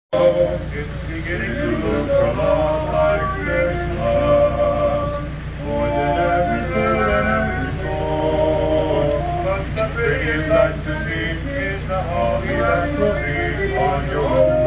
It's beginning to look a lot like Christmas, more than every store and every store. But the prettiest sight to see is the holly that will be on your